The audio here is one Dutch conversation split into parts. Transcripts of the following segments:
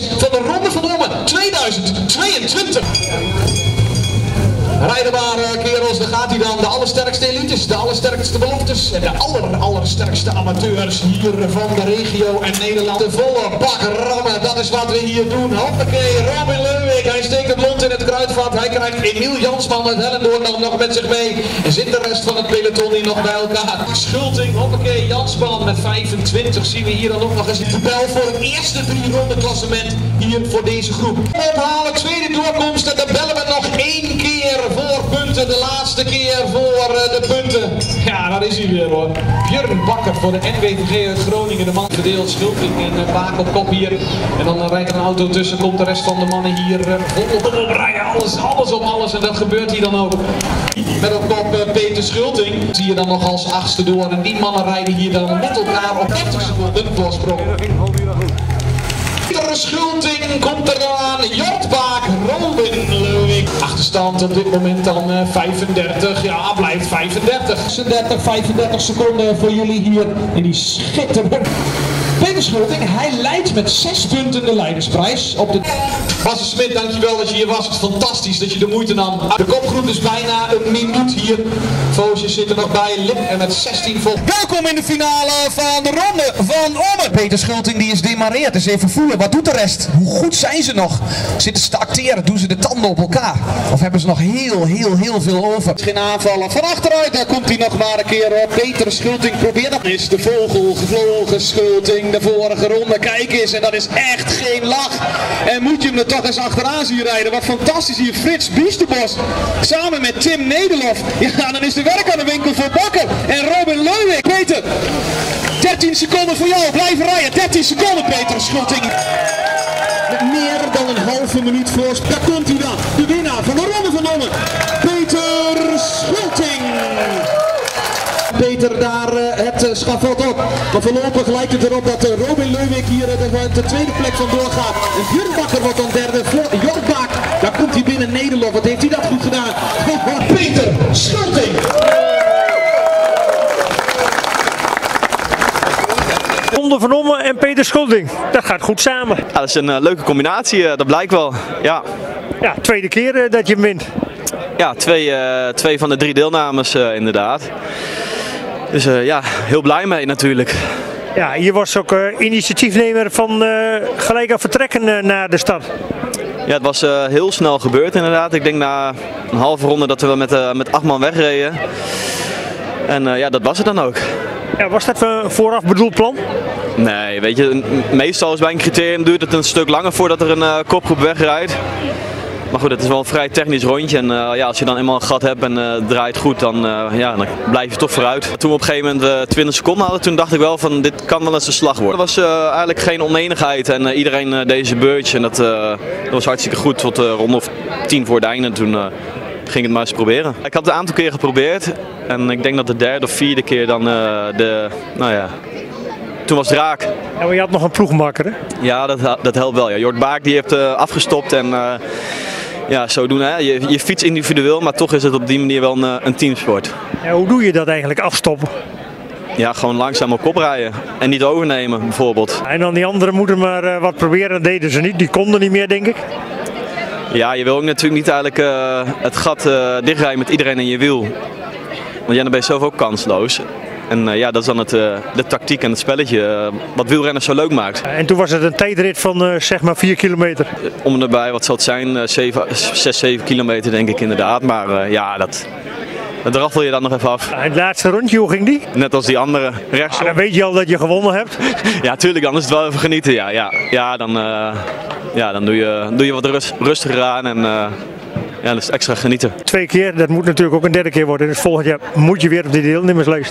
van de Ronde van Ommen 2022. Rijden maar kerels, dan gaat hij dan. De allersterkste elites, de allersterkste beloftes en de allersterkste amateurs hier van de regio en Nederland. De volle bak rammen, dat is wat we hier doen. Hoppakee, Robin Leuwik, hij steekt het lont in het kruidvat. Hij krijgt Emiel Jansman uit Hellendoorn nog met zich mee. En zit de rest van het peloton hier nog bij elkaar. Schulting, hoppakee, Jansman met 25 zien we hier dan ook nog eens de bel voor het eerste 3-ronde klassement hier voor deze groep. Ophalen, tweede doorkomst en dan bellen we nog 1 keer voor punten, de laatste keer voor de punten. Ja, daar is hij weer hoor. Björn Bakker voor de NWVG uit Groningen, de man gedeeld, Schulting en Baak op kop hier. En dan rijdt er een auto tussen, komt de rest van de mannen hier volop oprijden, alles op alles en dat gebeurt hier dan ook. Met op kop Peter Schulting, zie je dan nog als 8e door en die mannen rijden hier dan met elkaar op 30 seconden voorsprong. Peter Schulting komt eraan, Jort Baak, Robin Leuwik. Achterstand op dit moment dan 35, ja blijft 35. 35 seconden voor jullie hier in die schitterende. Peter Schulting, hij leidt met 6 punten de leidersprijs op de... Basse Smit, dankjewel dat je hier was. Het is fantastisch dat je de moeite nam. De kopgroep is bijna een minuut hier. Voosjes zit er nog bij, Lip en met 16 vol. Welkom in de finale van de Ronde van Ommen. Peter Schulting die is demareerd, dus even voelen. Wat doet de rest? Hoe goed zijn ze nog? Zitten ze te acteren? Doen ze de tanden op elkaar? Of hebben ze nog heel veel over? Geen aanvallen. Van achteruit, daar komt hij nog maar een keer op. Peter Schulting probeert dat. Is de vogel gevlogen, Schulting. De vorige ronde, kijk eens, en dat is echt geen lach. En moet je hem er toch eens achteraan zien rijden. Wat fantastisch hier, Frits Biestebos samen met Tim Nederlof. Ja, dan is er werk aan de winkel voor Bakker en Robin Leuwik. Peter, 13 seconden voor jou, blijven rijden. 13 seconden, Peter Schulting. Met meer dan een halve minuut voorsprong. Daar komt hij dan, de winnaar van de Ronde van Ommen, Peter Schulting. Peter daar het schavot op. Maar voorlopig lijkt het erop dat Robin Leuwik hier de tweede plek vandoor gaat. En Björn Bakker wordt dan derde voor Jort Baak. Daar komt hij binnen Nederland. Wat heeft hij dat goed gedaan? Peter Schulting. Ronde van Ommen en Peter Schulting. Dat gaat goed samen. Ja, dat is een leuke combinatie, dat blijkt wel. Ja, tweede keer dat je hem wint. Ja, twee van de 3 deelnames inderdaad. Dus ja, heel blij mee natuurlijk. Ja, je was ook initiatiefnemer van gelijk aan vertrekken naar de start. Ja, het was heel snel gebeurd inderdaad. Ik denk na een halve ronde dat we met 8 man wegreden. En ja, dat was het dan ook. Ja, was dat een vooraf bedoeld plan? Nee, weet je, meestal is bij een criterium duurt het een stuk langer voordat er een kopgroep wegrijdt. Maar goed, het is wel een vrij technisch rondje en ja, als je dan eenmaal een gat hebt en het draait goed, dan dan blijf je toch vooruit. Toen we op een gegeven moment 20 seconden hadden, toen dacht ik wel van dit kan wel eens een slag worden. Er was eigenlijk geen onenigheid en iedereen deed zijn beurtje en dat was hartstikke goed tot ronde of 10 voor het einde. Toen ging het maar eens proberen. Ik had het een aantal keer geprobeerd en ik denk dat de 3e of 4e keer dan toen was het raak. Ja, maar je had nog een ploegmakker, hè? Ja, dat helpt wel. Ja. Jort Baak die heeft afgestopt en ja, zodoende. Hè. Je fiets individueel, maar toch is het op die manier wel een teamsport. Ja, hoe doe je dat eigenlijk, afstoppen? Ja, gewoon langzaam op kop rijden en niet overnemen bijvoorbeeld. En dan die anderen moeten maar wat proberen, dat deden ze niet. Die konden niet meer, denk ik. Ja, je wil ook natuurlijk niet eigenlijk het gat dichtrijden met iedereen in je wiel. Want ja, dan ben je zelf ook kansloos. En ja, dat is dan de tactiek en het spelletje wat wielrenners zo leuk maakt. En toen was het een tijdrit van zeg maar 4 kilometer. Om en erbij, wat zal het zijn, 6, 7 kilometer denk ik inderdaad. Maar ja, dat raffel je dan nog even af. En het laatste rondje, hoe ging die? Net als die andere, rechts. Dan weet je al dat je gewonnen hebt. Ja, tuurlijk, dan is het wel even genieten. Ja, dan doe je wat rustiger aan en ja, dat is extra genieten. 2 keer, dat moet natuurlijk ook een 3e keer worden. Dus volgend jaar moet je weer op die deelnemerslijst.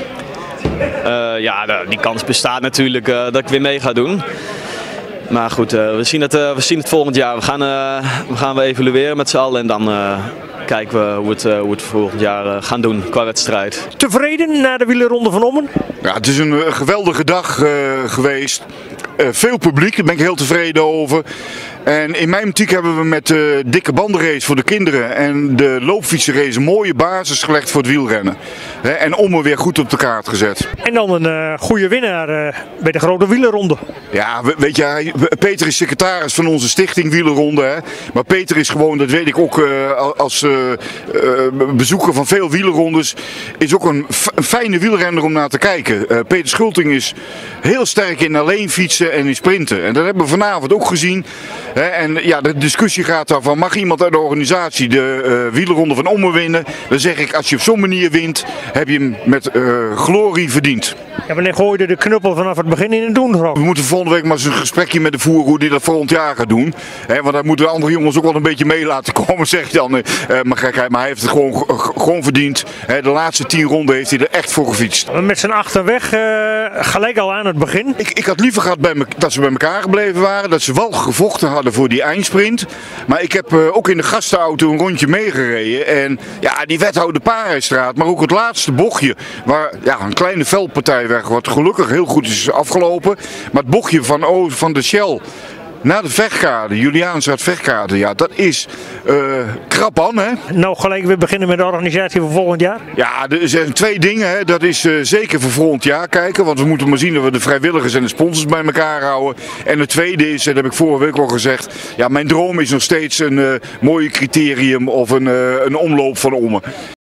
Ja, die kans bestaat natuurlijk dat ik weer mee ga doen. Maar goed, we zien het volgend jaar. We gaan evalueren met z'n allen en dan kijken we hoe we het volgend jaar gaan doen qua wedstrijd. Tevreden na de wielerronde van Ommen? Ja, het is een geweldige dag geweest. Veel publiek, daar ben ik heel tevreden over. En in mijn optiek hebben we met de dikke bandenrace voor de kinderen en de loopfietsenrace een mooie basis gelegd voor het wielrennen. En Ommen weer goed op de kaart gezet. En dan een goede winnaar bij de grote wielerronde. Ja, weet je, Peter is secretaris van onze stichting Wielerronde. Hè? Maar Peter is gewoon, dat weet ik ook als bezoeker van veel wielerrondes, is ook een fijne wielrenner om naar te kijken. Peter Schulting is heel sterk in alleen fietsen en in sprinten. En dat hebben we vanavond ook gezien. En ja, de discussie gaat daarvan, mag iemand uit de organisatie de wielerronde van Ommen winnen? Dan zeg ik, als je op zo'n manier wint, heb je hem met glorie verdiend. Ja, wanneer gooide de knuppel vanaf het begin in het doen? We moeten volgende week maar eens een gesprekje met de voerroer hoe die dat volgend jaar gaat doen. Want daar moeten de andere jongens ook wel een beetje mee laten komen, zeg je dan. Maar hij heeft het gewoon verdiend. De laatste 10 ronden heeft hij er echt voor gefietst. Met zijn achterweg gelijk al aan het begin. Ik had liever gehad dat ze bij elkaar gebleven waren. Dat ze wel gevochten hadden voor die eindsprint. Maar ik heb ook in de gastenauto een rondje meegereden. En ja, die wethouder Parijstraat, maar ook het laatste bochtje. Waar ja, een kleine veldpartij weg, wat gelukkig heel goed is afgelopen. Maar het bochtje van de Shell naar de Vechtkade, Juliaanstraat Vechtkade, ja, dat is krap aan, hè? Nou, gelijk weer beginnen met de organisatie voor volgend jaar? Ja, er zijn 2 dingen, hè. Dat is zeker voor volgend jaar kijken, want we moeten maar zien dat we de vrijwilligers en de sponsors bij elkaar houden. En het tweede is, dat heb ik vorige week al gezegd, ja, mijn droom is nog steeds een mooi criterium of een omloop van Ommen.